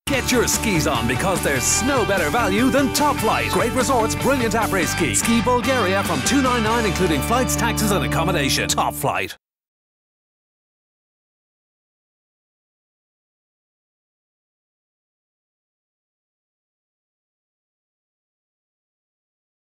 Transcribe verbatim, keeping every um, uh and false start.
Get your skis on because there's snow better value than Topflight. Great resorts, brilliant après ski. Ski Bulgaria from two ninety-nine including flights, taxes and accommodation. Topflight.